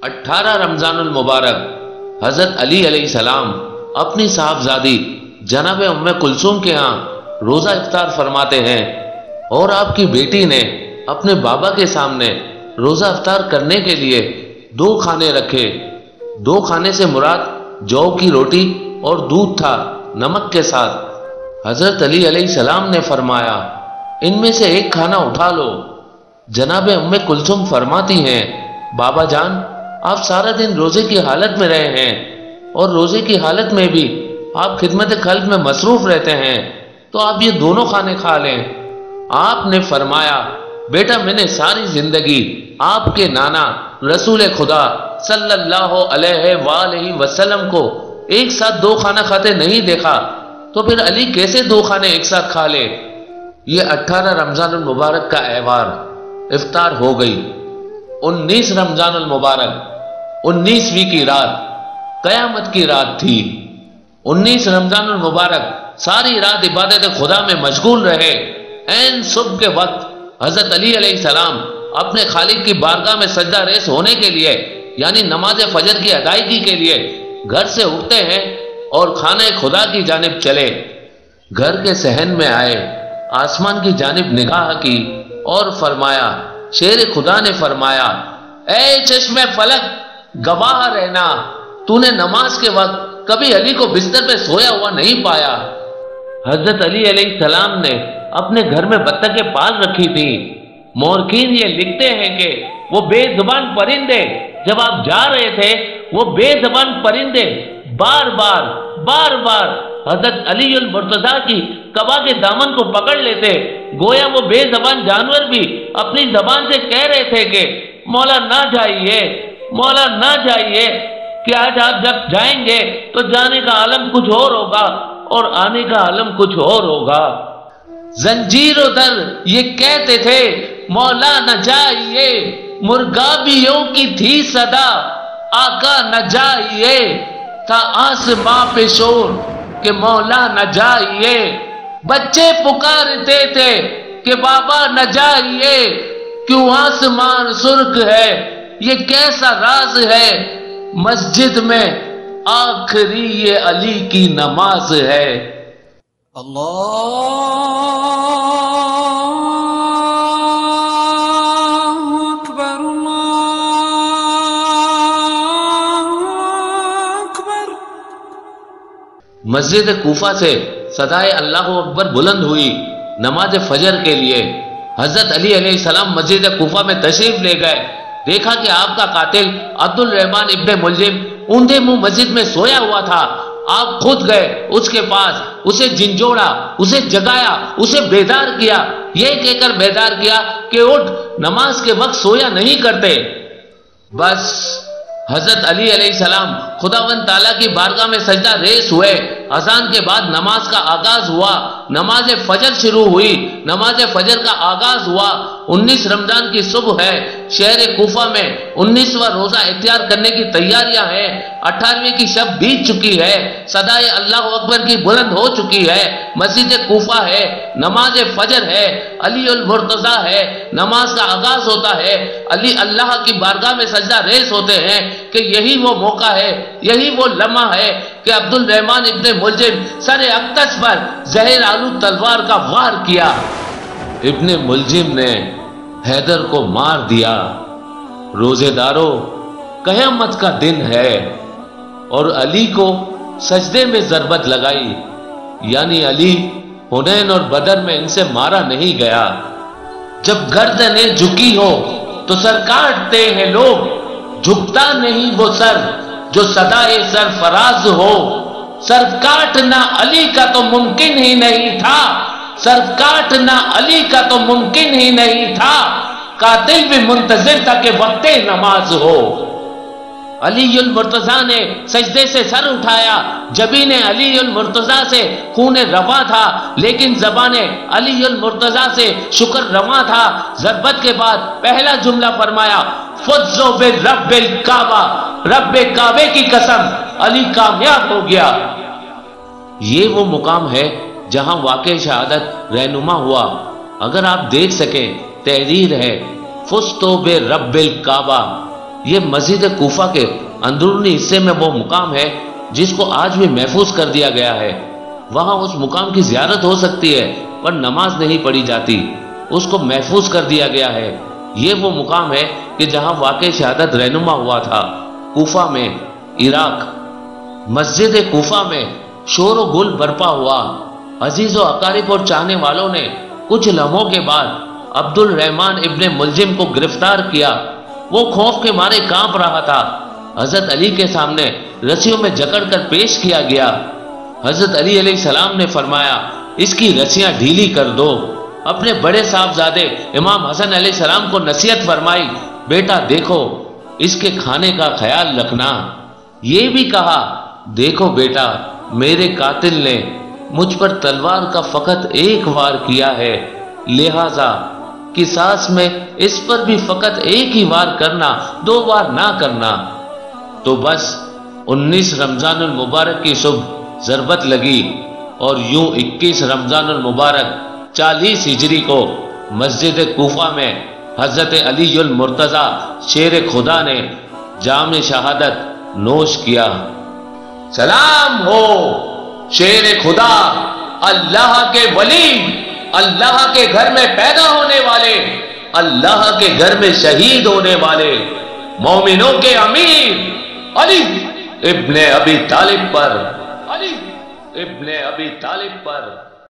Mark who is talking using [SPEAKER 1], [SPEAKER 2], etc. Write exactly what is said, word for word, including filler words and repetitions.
[SPEAKER 1] اٹھارہ رمضان المبارک حضرت علی علیہ السلام اپنی صاحبزادی جناب ام کلثوم کے ہاں روزہ افطار فرماتے ہیں، اور آپ کی بیٹی نے اپنے بابا کے سامنے روزہ افطار کرنے کے لیے دو کھانے رکھے۔ دو کھانے سے مراد جو کی روٹی اور دودھ تھا نمک کے ساتھ۔ حضرت علی علیہ السلام نے فرمایا، ان میں سے ایک کھانا اٹھا لو۔ جناب ام کلثوم فرماتی ہیں، بابا جان آپ سارا دن روزے کی حالت میں رہے ہیں، اور روزے کی حالت میں بھی آپ خدمت خلق میں مصروف رہتے ہیں، تو آپ یہ دونوں کھانے کھا لیں۔ آپ نے فرمایا، بیٹا میں نے ساری زندگی آپ کے نانا رسول خدا صلی اللہ علیہ وآلہ وسلم کو ایک ساتھ دو کھانا کھاتے نہیں دیکھا، تو پھر علی کیسے دو کھانے ایک ساتھ کھا لے؟ یہ اٹھارہ رمضان المبارک کا ایوار افطار ہو گئی۔ انیس رمضان المبارک انیسویں کی رات قیامت کی رات تھی۔ انیس رمضان المبارک ساری رات عبادت خدا میں مشغول رہے۔ این صبح کے وقت حضرت علی علیہ السلام اپنے خالق کی بارگاہ میں سجدہ ریز ہونے کے لیے یعنی نماز فجر کی ادائیگی کے لیے گھر سے اٹھتے ہیں اور خانہ خدا کی جانب چلے۔ گھر کے صحن میں آئے، آسمان کی جانب نگاہ کی اور فرمایا، شیر خدا نے فرمایا، اے چشم فلک گواہ رہنا، تو نے نماز کے وقت کبھی علی کو بستر پہ سویا ہوا نہیں پایا۔ حضرت علی علیہ السلام نے اپنے گھر میں بطخیں پال رکھی تھی۔ مورخین یہ لکھتے ہیں کہ وہ بے زبان پرندے جب آپ جا رہے تھے، وہ بے زبان پرندے بار بار بار بار حضرت علی المرتضیٰ کی قبا کے دامن کو پکڑ لیتے، گویا وہ بے زبان جانور بھی اپنی زبان سے کہہ رہے تھے کہ مولا نہ جائیے، مولا نہ جائیے، کہ آج آپ جب جائیں گے تو جانے کا عالم کچھ اور ہوگا اور آنے کا عالم کچھ اور ہوگا۔ زنجیر و در یہ کہتے تھے مولا نہ جائیے، مرغابیوں کی تھی صدا آقا نہ جائیے، تھا آسماں پہ شور کہ مولا نہ جائیے، بچے پکارتے تھے کہ بابا نہ جائیے، کیوں آسمان سرخ ہے، یہ کیسا راز ہے، مسجد میں آخری یہ علی کی نماز ہے۔
[SPEAKER 2] اللہ اکبر اللہ اکبر۔
[SPEAKER 1] مسجد کوفہ سے صدائے اللہ اکبر بلند ہوئی نماز فجر کے لیے۔ حضرت علی علیہ السلام مسجد کوفہ میں تشریف لے گئے۔ دیکھا کہ آپ کا قاتل عبد الرحمن ابن ملجم اوندھے منہ مسجد میں سویا ہوا تھا۔ آپ خود گئے اس کے پاس، اسے جھنجھوڑا، اسے جگایا، اسے بیدار کیا، یہ کہہ کر بیدار کیا کہ اٹھ، نماز کے وقت سویا نہیں کرتے۔ بس حضرت علی علیہ السلام خداوند تعالیٰ کی بارگاہ میں سجدہ ریز ہوئے۔ اذان کے بعد نماز کا آغاز ہوا، نماز فجر شروع ہوئی، نماز فجر کا آغاز ہوا۔ انیس رمضان کی صبح ہے، شہر کوفہ میں انیسواں روزہ اختیار کرنے کی تیاریاں ہیں۔ اٹھارہویں کی شب بیت چکی ہے، صدائے اللہ اکبر کی بلند ہو چکی ہے، مسجد کوفہ ہے، نماز فجر ہے، علی المرتضیٰ ہے، نماز کا آغاز ہوتا ہے، علی اللہ کی بارگاہ میں سجدہ ریز ہوتے ہیں کہ یہی وہ موقع ہے، یہی وہ لمحہ ہے کہ عبد الرحمن ابن ملجم سر اقدس پر زہر آلود تلوار کا وار کیا۔ ابن ملجم نے حیدر کو مار دیا۔ روزے دارو، قیامت کا دن ہے، اور علی کو سجدے میں ضربت لگائی، یعنی علی حنین اور بدر میں ان سے مارا نہیں گیا۔ جب گردنیں جھکی ہو تو سر کاٹتے ہیں لوگ، جھکتا نہیں وہ سر جو صدائے سرفراز ہو۔ سر کاٹنا علی کا تو ممکن ہی نہیں تھا، سر کاٹنا علی کا تو ممکن ہی نہیں تھا، قاتل بھی منتظر تھا کہ وقت نماز ہو۔ علی المرتضیٰ نے سجدے سے سر اٹھایا، جبین علی المرتضیٰ سے خون روا تھا، لیکن زبان علی المرتضیٰ سے شکر روا تھا۔ ضربت کے بعد پہلا جملہ فرمایا، فضو برب الکعبہ، رب کعبے کی قسم، علی کامیاب ہو گیا۔ یہ وہ مقام ہے جہاں واقع شہادت رہنما ہوا۔ اگر آپ دیکھ سکیں، تحریر ہے، فزتو برب الکعبہ، یہ مسجد کوفہ کے اندرونی حصے میں وہ مقام ہے جس کو آج بھی محفوظ کر دیا گیا ہے۔ وہاں اس مقام کی زیارت ہو سکتی ہے پر نماز نہیں پڑھی جاتی، اس کو محفوظ کر دیا گیا ہے۔ یہ وہ مقام ہے کہ جہاں واقع شہادت رہنما ہوا تھا، کوفہ میں، عراق۔ مسجد کوفہ میں شور و گل برپا ہوا۔ عزیز و اقارب اور چاہنے والوں نے کچھ لمحوں کے بعد عبد الرحمن ابن ملجم کو گرفتار کیا۔ وہ خوف کے مارے کانپ رہا تھا۔ حضرت علی کے سامنے رسیوں میں جکڑ کر پیش کیا گیا۔ حضرت علی علیہ السلام نے فرمایا، اس کی رسیاں ڈھیلی کر دو۔ اپنے بڑے صاحبزادے امام حسن علیہ السلام کو نصیحت فرمائی، بیٹا دیکھو اس کے کھانے کا خیال رکھنا۔ یہ بھی کہا، دیکھو بیٹا میرے قاتل نے مجھ پر تلوار کا فقط ایک وار کیا ہے، لہذا قصاص میں اس پر بھی فقط ایک ہی وار کرنا، دو بار نہ کرنا۔ تو بس انیس رمضان المبارک کی صبح ضربت لگی اور یوں اکیس رمضان المبارک چالیس ہجری کو مسجد کوفہ میں حضرت علی المرتضی شیر خدا نے جام شہادت نوش کیا۔ سلام ہو شیر خدا، اللہ کے ولی، اللہ کے گھر میں پیدا ہونے والے، اللہ کے گھر میں شہید ہونے والے، مومنوں کے امیر علی ابن ابی طالب پر، علی ابن ابی طالب پر۔